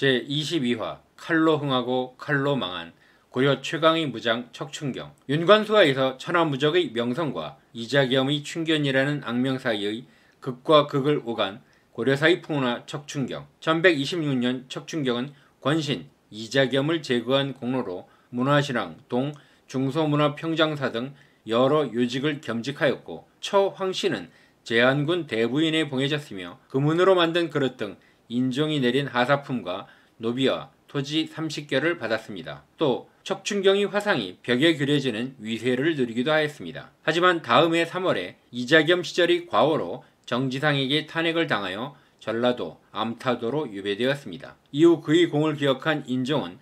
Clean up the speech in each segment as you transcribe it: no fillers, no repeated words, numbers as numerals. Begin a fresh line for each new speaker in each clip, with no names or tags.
제22화 칼로 흥하고 칼로 망한 고려 최강의 무장 척춘경. 윤관수하에서 천하무적의 명성과 이자겸의 춘견이라는 악명 사이의 극과 극을 오간 고려사의 풍운하 척춘경. 1126년 척춘경은 권신, 이자겸을 제거한 공로로 문화신앙, 동, 중소문화평장사 등 여러 요직을 겸직하였고, 처황씨는 제한군 대부인에 봉해졌으며 금운으로 만든 그릇 등 인종이 내린 하사품과 노비와 토지 30개를 받았습니다. 또 척춘경의 화상이 벽에 그려지는 위세를 누리기도 하였습니다. 하지만 다음해 3월에 이자겸 시절의 과오로 정지상에게 탄핵을 당하여 전라도 암타도로 유배되었습니다. 이후 그의 공을 기억한 인종은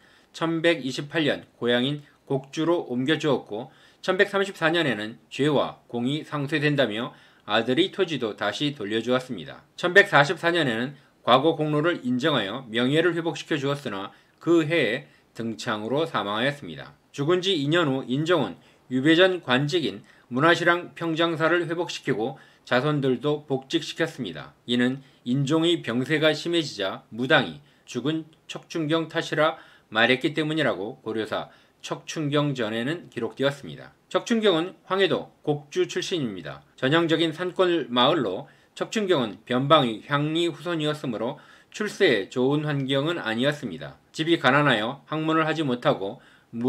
1128년 고향인 곡주로 옮겨주었고, 1134년에는 죄와 공이 상쇄된다며 아들의 토지도 다시 돌려주었습니다. 1144년에는 과거 공로를 인정하여 명예를 회복시켜 주었으나 그 해에 등창으로 사망하였습니다. 죽은 지 2년 후 인종은 유배전 관직인 문화실황 평장사를 회복시키고 자손들도 복직시켰습니다. 이는 인종의 병세가 심해지자 무당이 죽은 척춘경 탓이라 말했기 때문이라고 고려사 척춘경전에는 기록되었습니다. 척춘경은 황해도 곡주 출신입니다. 전형적인 산골 마을로 척춘경은 변방의 향리 후손이었으므로 출세에 좋은 환경은 아니었습니다. 집이 가난하여 학문을 하지 못하고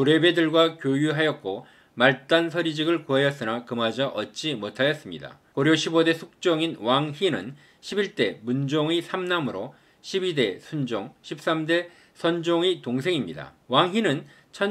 무례배들과 교유하였고 말단 서리직을 구하였으나 그마저 얻지 못하였습니다. 고려 15대 숙종인 왕희는 11대 문종의 삼남으로 12대 순종, 13대 선종의 동생입니다. 왕희는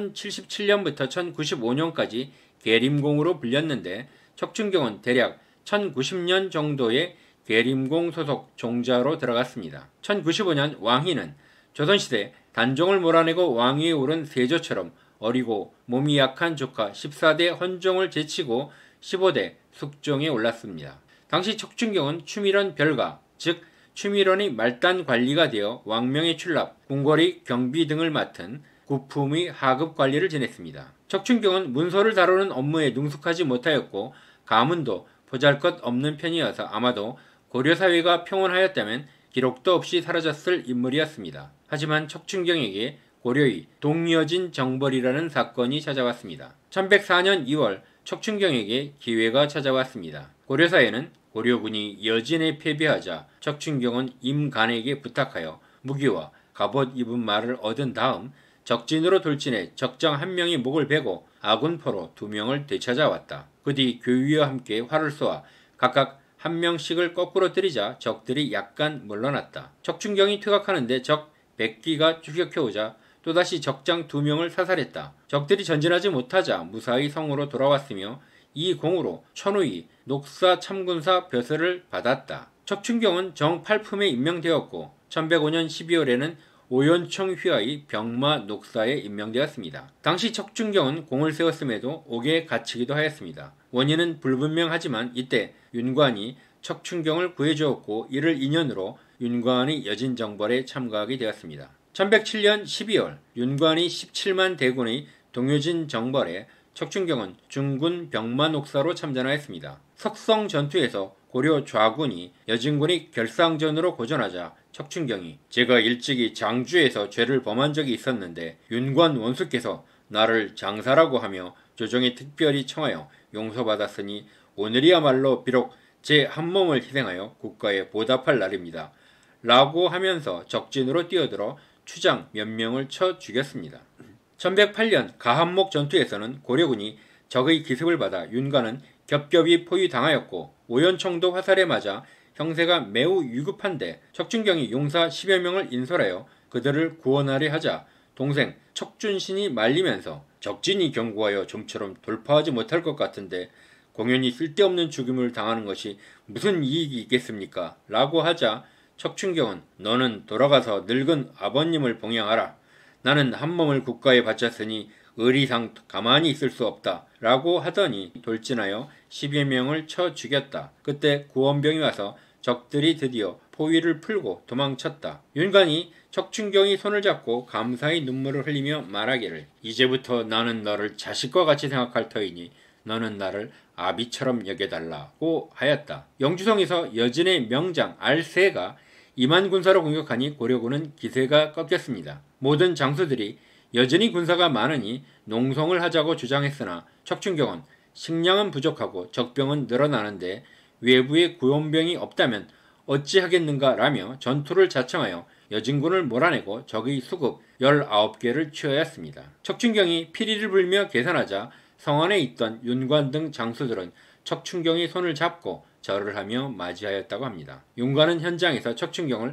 1077년부터 1095년까지 계림공으로 불렸는데 척춘경은 대략 1090년 정도의 계림공 소속 종자로 들어갔습니다. 1095년 왕희는 조선시대 단종을 몰아내고 왕위에 오른 세조처럼 어리고 몸이 약한 조카 14대 헌종을 제치고 15대 숙종에 올랐습니다. 당시 척춘경은 추밀원 별가, 즉 추밀원의 말단 관리가 되어 왕명의 출납, 궁궐의 경비 등을 맡은 구품의 하급 관리를 지냈습니다. 척춘경은 문서를 다루는 업무에 능숙하지 못하였고 가문도 보잘것없는 편이어서 아마도 고려사회가 평온하였다면 기록도 없이 사라졌을 인물이었습니다. 하지만 척춘경에게 고려의 동여진 정벌이라는 사건이 찾아왔습니다. 1104년 2월 척춘경에게 기회가 찾아왔습니다. 고려사에는 고려군이 여진에 패배하자 척춘경은 임간에게 부탁하여 무기와 갑옷 입은 말을 얻은 다음 적진으로 돌진해 적장 1명의 목을 베고 아군포로 2명을 되찾아왔다. 그 뒤 교위와 함께 활을 쏘아 각각 1명씩을 거꾸로 때리자 적들이 약간 물러났다. 척춘경이 퇴각하는데 적 100기가 추격해오자 또다시 적장 2명을 사살했다. 적들이 전진하지 못하자 무사히 성으로 돌아왔으며 이 공으로 천우희 녹사 참군사 벼슬을 받았다. 척춘경은 정팔품에 임명되었고 1105년 12월에는 오연청 휘하의 병마 녹사에 임명되었습니다. 당시 척춘경은 공을 세웠음에도 옥에 갇히기도 하였습니다. 원인은 불분명하지만 이때 윤관이 척춘경을 구해주었고 이를 인연으로 윤관이 여진정벌에 참가하게 되었습니다. 1107년 12월 윤관이 17만 대군의 동여진 정벌에 척춘경은 중군 병마 녹사로 참전하였습니다. 석성 전투에서 고려 좌군이 여진군이 결상전으로 고전하자 척춘경이 제가 일찍이 장주에서 죄를 범한 적이 있었는데 윤관 원수께서 나를 장사라고 하며 조정에 특별히 청하여 용서받았으니 오늘이야말로 비록 제 한 몸을 희생하여 국가에 보답할 날입니다. 라고 하면서 적진으로 뛰어들어 추장 몇 명을 쳐 죽였습니다. 1108년 가한목 전투에서는 고려군이 적의 기습을 받아 윤관은 겹겹이 포위당하였고 오연청도 화살에 맞아 형세가 매우 위급한데 척춘경이 용사 10여 명을 인솔하여 그들을 구원하려 하자 동생 척준신이 말리면서 적진이 경고하여 좀처럼 돌파하지 못할 것 같은데 공연히 쓸데없는 죽임을 당하는 것이 무슨 이익이 있겠습니까? 라고 하자 척춘경은 너는 돌아가서 늙은 아버님을 봉양하라. 나는 한 몸을 국가에 바쳤으니 의리상 가만히 있을 수 없다. 라고 하더니 돌진하여 10여 명을 쳐 죽였다. 그때 구원병이 와서 적들이 드디어 포위를 풀고 도망쳤다. 윤관이 척춘경이 손을 잡고 감사의 눈물을 흘리며 말하기를 이제부터 나는 너를 자식과 같이 생각할 터이니 너는 나를 아비처럼 여겨달라고 하였다. 영주성에서 여진의 명장 알세가 2만 군사로 공격하니 고려군은 기세가 꺾였습니다. 모든 장수들이 여전히 군사가 많으니 농성을 하자고 주장했으나 척춘경은 식량은 부족하고 적병은 늘어나는데 외부에 구원병이 없다면 어찌하겠는가 라며 전투를 자청하여 여진군을 몰아내고 적의 수급 19개를 취하였습니다. 척춘경이 피리를 불며 계산하자 성안에 있던 윤관 등 장수들은 척춘경의 손을 잡고 절을 하며 맞이하였다고 합니다. 윤관은 현장에서 척춘경을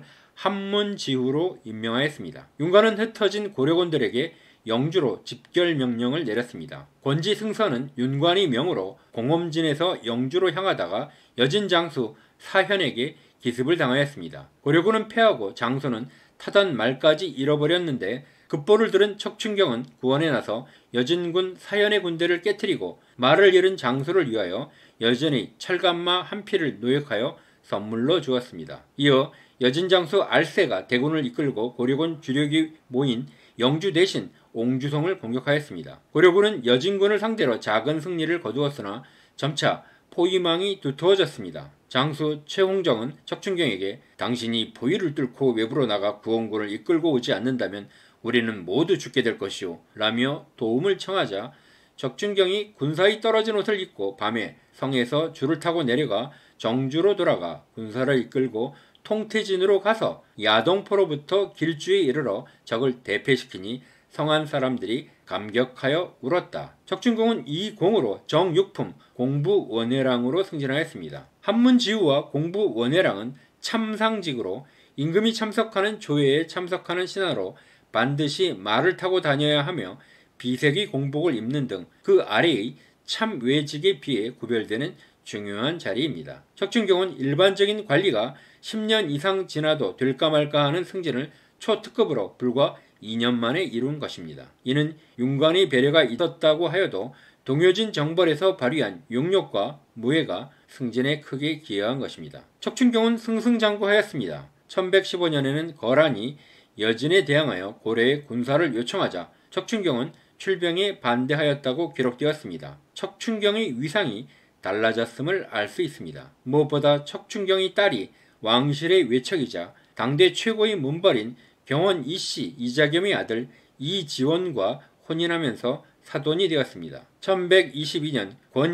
한문지후로 임명하였습니다. 윤관은 흩어진 고려군들에게 영주로 집결 명령을 내렸습니다. 권지승선은 윤관의 명으로 공엄진에서 영주로 향하다가 여진 장수 사현에게 기습을 당하였습니다. 고려군은 패하고 장수는 타던 말까지 잃어버렸는데 급보를 들은 척춘경은 구원에 나서 여진군 사현의 군대를 깨뜨리고 말을 잃은 장수를 위하여 여진의 철갑마 한 피를 노역하여 선물로 주었습니다. 이어 여진 장수 알세가 대군을 이끌고 고려군 주력이 모인 영주 대신 옹주성을 공격하였습니다. 고려군은 여진군을 상대로 작은 승리를 거두었으나 점차 포위망이 두터워졌습니다. 장수 최홍정은 척춘경에게 당신이 포위를 뚫고 외부로 나가 구원군을 이끌고 오지 않는다면 우리는 모두 죽게 될 것이오 라며 도움을 청하자 척춘경이 군사의 떨어진 옷을 입고 밤에 성에서 줄을 타고 내려가 정주로 돌아가 군사를 이끌고 통태진으로 가서 야동포로부터 길주에 이르러 적을 대패시키니 성안 사람들이 감격하여 울었다. 척춘경은 이 공으로 정육품 공부원회랑으로 승진하였습니다. 한문지후와 공부원회랑은 참상직으로 임금이 참석하는 조회에 참석하는 신하로 반드시 말을 타고 다녀야 하며 비색의 공복을 입는 등 그 아래의 참외직에 비해 구별되는 중요한 자리입니다. 척춘경은 일반적인 관리가 10년 이상 지나도 될까 말까 하는 승진을 초특급으로 불과 2년 만에 이룬 것입니다. 이는 윤관의 배려가 있었다고 하여도 동효진 정벌에서 발휘한 용력과 무예가 승진에 크게 기여한 것입니다. 척춘경은 승승장구하였습니다. 1115년에는 거란이 여진에 대항하여 고려에 군사를 요청하자 척춘경은 출병에 반대하였다고 기록되었습니다. 척춘경의 위상이 달라졌음을 알 수 있습니다. 무엇보다 척춘경의 딸이 왕실의 외척이자 당대 최고의 문벌인 경원 이씨 이자겸의 아들 이지원과 혼인하면서 사돈이 되었습니다. 1122년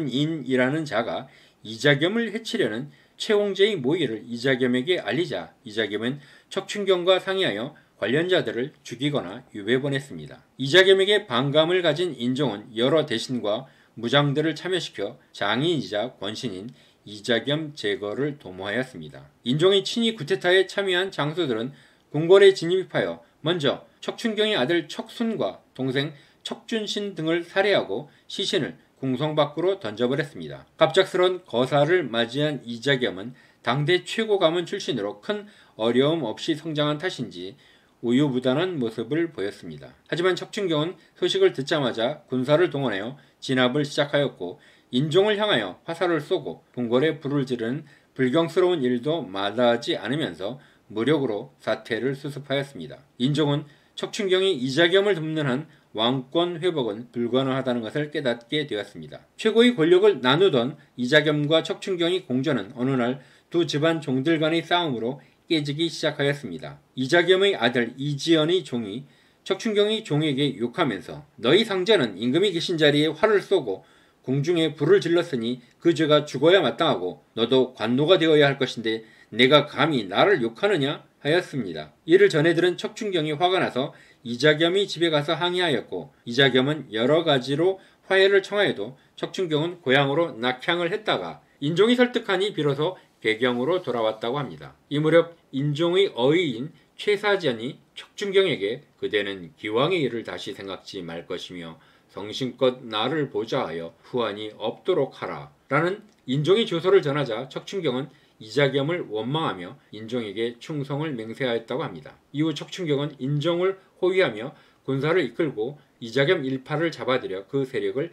권인이라는 자가 이자겸을 해치려는 최홍제의 모의를 이자겸에게 알리자 이자겸은 척춘경과 상의하여 관련자들을 죽이거나 유배보냈습니다. 이자겸에게 반감을 가진 인종은 여러 대신과 무장들을 참여시켜 장인이자 권신인 이자겸 제거를 도모하였습니다. 인종의 친위 쿠데타에 참여한 장수들은 궁궐에 진입하여 먼저 척춘경의 아들 척순과 동생 척준신 등을 살해하고 시신을 궁성 밖으로 던져버렸습니다. 갑작스런 거사를 맞이한 이자겸은 당대 최고 가문 출신으로 큰 어려움 없이 성장한 탓인지 우유부단한 모습을 보였습니다. 하지만 척춘경은 소식을 듣자마자 군사를 동원하여 진압을 시작하였고 인종을 향하여 화살을 쏘고 궁궐에 불을 지르는 불경스러운 일도 마다하지 않으면서 무력으로 사태를 수습하였습니다. 인종은 척춘경이 이자겸을 돕는 한 왕권 회복은 불가능하다는 것을 깨닫게 되었습니다. 최고의 권력을 나누던 이자겸과 척춘경의 공전은 어느 날 두 집안 종들 간의 싸움으로 깨지기 시작하였습니다. 이자겸의 아들 이지연의 종이 척춘경의 종에게 욕하면서 너희 상자는 임금이 계신 자리에 활을 쏘고 궁중에 불을 질렀으니 그 죄가 죽어야 마땅하고 너도 관노가 되어야 할 것인데 내가 감히 나를 욕하느냐 하였습니다. 이를 전해들은 척춘경이 화가 나서 이자겸이 집에 가서 항의하였고 이자겸은 여러 가지로 화해를 청하여도 척춘경은 고향으로 낙향을 했다가 인종이 설득하니 비로소 개경으로 돌아왔다고 합니다. 이 무렵 인종의 어의인 최사전이 척춘경에게 그대는 기왕의 일을 다시 생각지 말 것이며 성심껏 나를 보자 하여 후환이 없도록 하라 라는 인종의 조서를 전하자 척춘경은 이자겸을 원망하며 인종에게 충성을 맹세하였다고 합니다. 이후 척춘경은 인종을 호위하며 군사를 이끌고 이자겸 일파를 잡아들여 그 세력을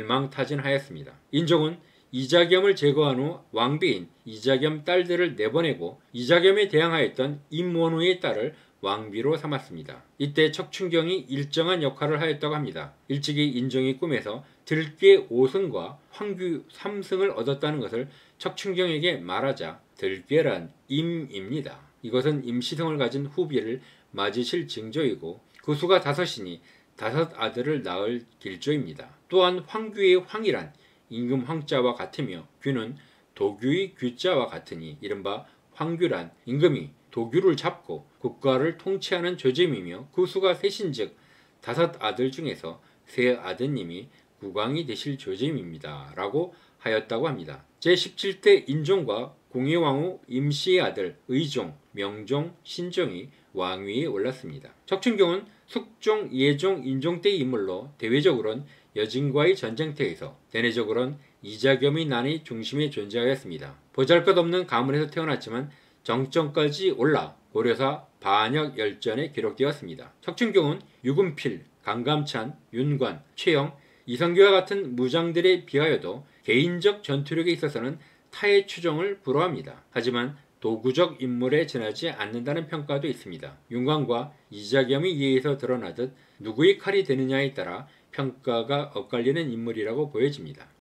일망타진하였습니다. 인종은 이자겸을 제거한 후 왕비인 이자겸 딸들을 내보내고 이자겸에 대항하였던 임원우의 딸을 왕비로 삼았습니다. 이때 척춘경이 일정한 역할을 하였다고 합니다. 일찍이 인종이 꿈에서 들깨 5승과 황규 3승을 얻었다는 것을 척춘경에게 말하자 들깨란 임입니다. 이것은 임시성을 가진 후비를 맞으실 징조이고 그 수가 5이니 5 아들을 낳을 길조입니다. 또한 황규의 황이란 임금 황자와 같으며 규는 도규의 규자와 같으니 이른바 황규란 임금이 도규를 잡고 국가를 통치하는 조짐이며 그 수가 셋인즉 5 아들 중에서 3 아드님이 국왕이 되실 조짐입니다. 라고 하였다고 합니다. 제17대 인종과 공예왕후 임시의 아들 의종, 명종, 신종이 왕위에 올랐습니다. 척춘경은 숙종, 예종, 인종 때의 인물로 대외적으로는 여진과의 전쟁터에서 대내적으로는 이자겸의 난의 중심에 존재하였습니다. 보잘것없는 가문에서 태어났지만 정점까지 올라 고려사 반역 열전에 기록되었습니다. 척춘경은 유금필, 강감찬, 윤관, 최영, 이성규와 같은 무장들에 비하여도 개인적 전투력에 있어서는 타의 추종을 불허합니다. 하지만 도구적 인물에 지나지 않는다는 평가도 있습니다. 윤관과 이자겸의 예에서 드러나듯 누구의 칼이 되느냐에 따라 평가가 엇갈리는 인물이라고 보여집니다.